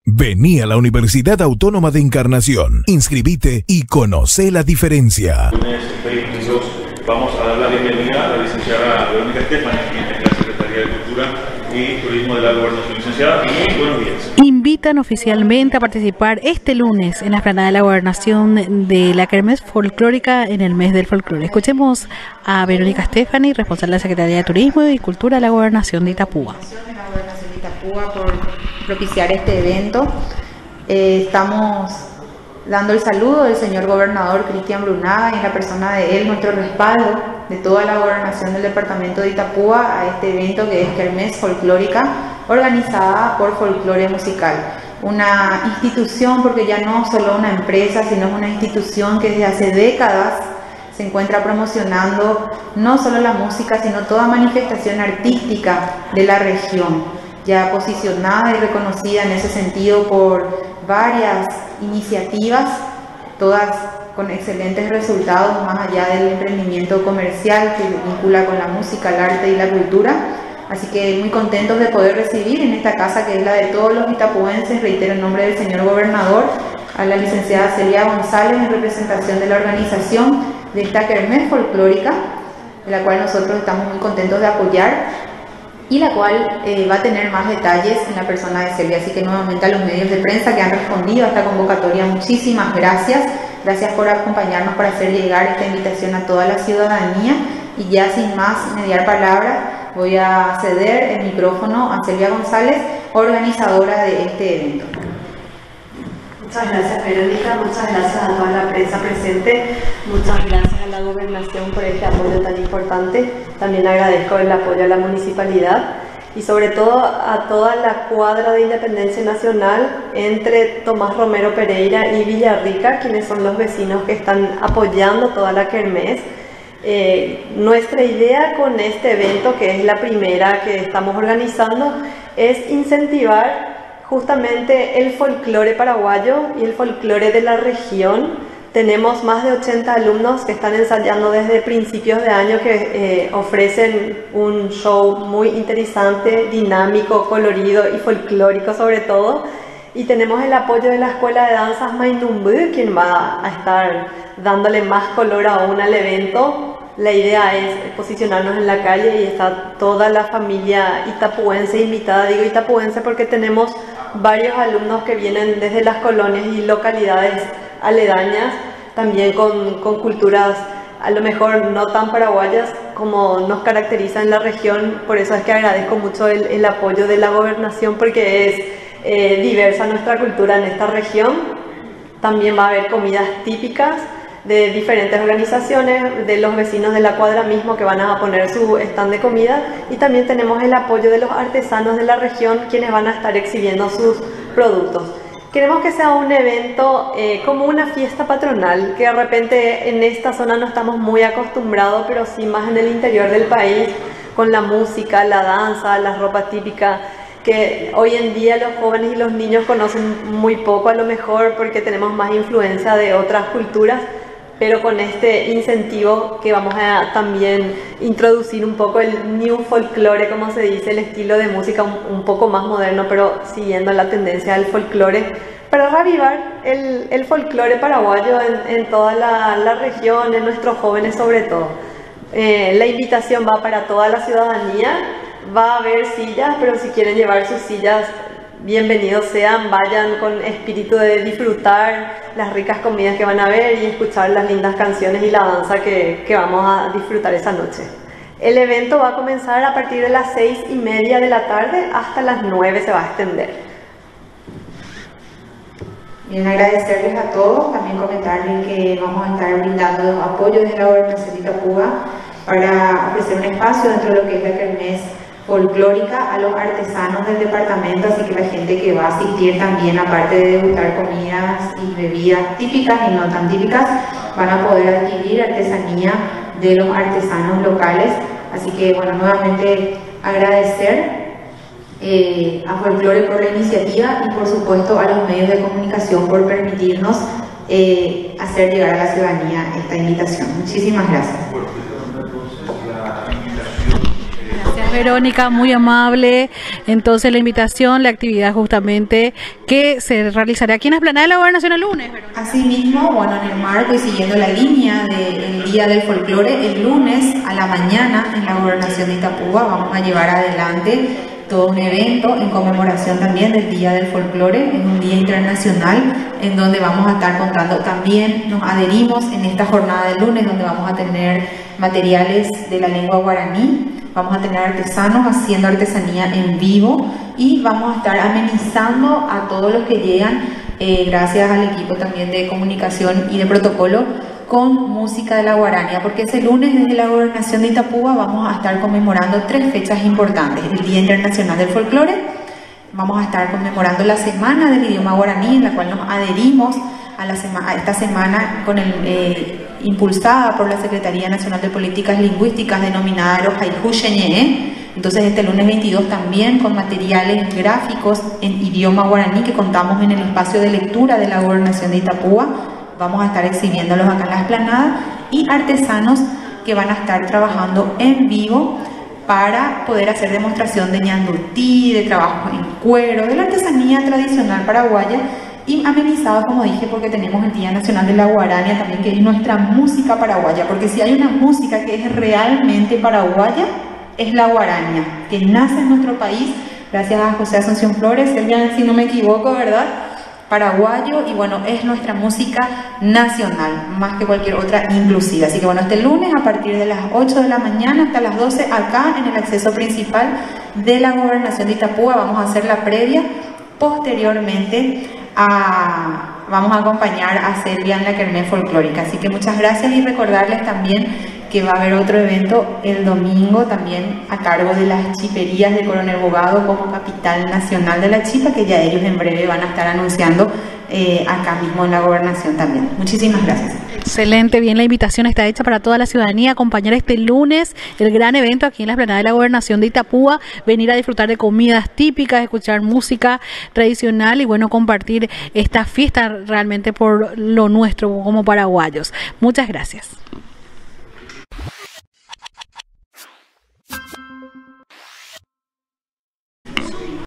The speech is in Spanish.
Vení a la Universidad Autónoma de Encarnación, inscribite y conoce la diferencia. Lunes 22 vamos a dar la bienvenida a la licenciada Verónica Estefani, quien es la Secretaría de Cultura y Turismo de la Gobernación. Licenciada, muy buenos días. Invitan oficialmente a participar este lunes en la explanada de la Gobernación de la Kermés Folclórica en el mes del folclore. Escuchemos a Verónica Estefani, responsable de la Secretaría de Turismo y Cultura de la Gobernación de Itapúa. Por propiciar este evento. Estamos dando el saludo del señor gobernador Cristian Brunaga y en la persona de él nuestro respaldo de toda la gobernación del departamento de Itapúa a este evento que es Kermés Folclórica, organizada por Folclore Musical, una institución, porque ya no solo una empresa, sino una institución que desde hace décadas se encuentra promocionando no solo la música, sino toda manifestación artística de la región, ya posicionada y reconocida en ese sentido por varias iniciativas, todas con excelentes resultados más allá del emprendimiento comercial que vincula con la música, el arte y la cultura. Así que muy contentos de poder recibir en esta casa, que es la de todos los itapuenses, reitero en nombre del señor gobernador, a la licenciada Celia González en representación de la organización de esta Kermés Folclórica, de la cual nosotros estamos muy contentos de apoyar, y la cual va a tener más detalles en la persona de Celia. Así que nuevamente a los medios de prensa que han respondido a esta convocatoria, muchísimas gracias. Gracias por acompañarnos para hacer llegar esta invitación a toda la ciudadanía. Y ya sin más mediar palabra, voy a ceder el micrófono a Celia González, organizadora de este evento. Muchas gracias, Verónica, muchas gracias a toda la prensa presente, muchas gracias a la gobernación por este apoyo tan importante. También agradezco el apoyo a la municipalidad y sobre todo a toda la cuadra de Independencia Nacional entre Tomás Romero Pereira y Villarrica, quienes son los vecinos que están apoyando toda la kermés. Nuestra idea con este evento, que es la primera que estamos organizando, es incentivar justamente el folclore paraguayo y el folclore de la región. Tenemos más de 80 alumnos que están ensayando desde principios de año, que ofrecen un show muy interesante, dinámico, colorido y folclórico sobre todo. Y tenemos el apoyo de la Escuela de Danzas Mainumbú, quien va a estar dándole más color aún al evento. La idea es posicionarnos en la calle y está toda la familia itapuense invitada. Digo itapuense porque tenemos varios alumnos que vienen desde las colonias y localidades aledañas, también con culturas a lo mejor no tan paraguayas como nos caracteriza en la región. Por eso es que agradezco mucho el apoyo de la gobernación, porque es diversa nuestra cultura en esta región. También va a haber comidas típicas de diferentes organizaciones, de los vecinos de la cuadra mismo que van a poner su stand de comida, y también tenemos el apoyo de los artesanos de la región, quienes van a estar exhibiendo sus productos. Queremos que sea un evento como una fiesta patronal, que de repente en esta zona no estamos muy acostumbrados, pero sí más en el interior del país, con la música, la danza, la ropa típica, que hoy en día los jóvenes y los niños conocen muy poco a lo mejor, porque tenemos más influencia de otras culturas. Pero con este incentivo que vamos a también introducir un poco el new folklore, como se dice, el estilo de música un poco más moderno, pero siguiendo la tendencia del folklore, para reavivar el folklore paraguayo en toda la región, en nuestros jóvenes sobre todo. La invitación va para toda la ciudadanía, va a haber sillas, pero si quieren llevar sus sillas, bienvenidos sean, vayan con espíritu de disfrutar las ricas comidas que van a ver y escuchar las lindas canciones y la danza que vamos a disfrutar esa noche. El evento va a comenzar a partir de las 6:30 de la tarde, hasta las 9 se va a extender. Bien, agradecerles a todos, también comentarles que vamos a estar brindando apoyo desde la gobernación de Itapúa para ofrecer un espacio dentro de lo que es la kermés folclórica a los artesanos del departamento, así que la gente que va a asistir también, aparte de degustar comidas y bebidas típicas y no tan típicas, van a poder adquirir artesanía de los artesanos locales. Así que bueno, nuevamente agradecer a Folclore por la iniciativa y por supuesto a los medios de comunicación por permitirnos hacer llegar a la ciudadanía esta invitación. Muchísimas gracias. Bueno, entonces la invitación. Gracias. Verónica, muy amable. Entonces la invitación, la actividad justamente que se realizará aquí en la explanada de la Gobernación el lunes. Verónica. Asimismo, bueno, en el marco y siguiendo la línea del Día del Folclore, el lunes a la mañana en la Gobernación de Itapúa vamos a llevar adelante todo un evento en conmemoración también del Día del Folclore, en un día internacional en donde vamos a estar contando, también nos adherimos en esta jornada del lunes donde vamos a tener materiales de la lengua guaraní, vamos a tener artesanos haciendo artesanía en vivo y vamos a estar amenizando a todos los que llegan, gracias al equipo también de comunicación y de protocolo, con música de la guarania, porque ese lunes desde la Gobernación de Itapúa vamos a estar conmemorando 3 fechas importantes: el Día Internacional del Folclore, vamos a estar conmemorando la Semana del Idioma Guaraní, en la cual nos adherimos a esta semana con impulsada por la Secretaría Nacional de Políticas Lingüísticas denominada Rojaihu Xeñe'e. Entonces este lunes 22 también con materiales gráficos en idioma guaraní que contamos en el espacio de lectura de la Gobernación de Itapúa. Vamos a estar exhibiéndolos acá en la explanada y artesanos que van a estar trabajando en vivo para poder hacer demostración de ñandutí, de trabajo en cuero, de la artesanía tradicional paraguaya y amenizado, como dije, porque tenemos el Día Nacional de la Guarania también, que es nuestra música paraguaya, porque si hay una música que es realmente paraguaya, es la guarania, que nace en nuestro país, gracias a José Asunción Flores, él, si no me equivoco, ¿verdad?, paraguayo, y bueno, es nuestra música nacional, más que cualquier otra inclusiva. Así que bueno, este lunes a partir de las 8 de la mañana hasta las 12, acá en el acceso principal de la Gobernación de Itapúa, vamos a hacer la previa. Posteriormente vamos a acompañar a Celia en la kermés folclórica. Así que muchas gracias y recordarles también que va a haber otro evento el domingo también a cargo de las chiperías de Coronel Bogado como capital nacional de la chipa, que ya ellos en breve van a estar anunciando acá mismo en la Gobernación también. Muchísimas gracias. Excelente, bien, la invitación está hecha para toda la ciudadanía a acompañar este lunes el gran evento aquí en la explanada de la Gobernación de Itapúa, venir a disfrutar de comidas típicas, escuchar música tradicional y bueno, compartir esta fiesta realmente por lo nuestro como paraguayos. Muchas gracias.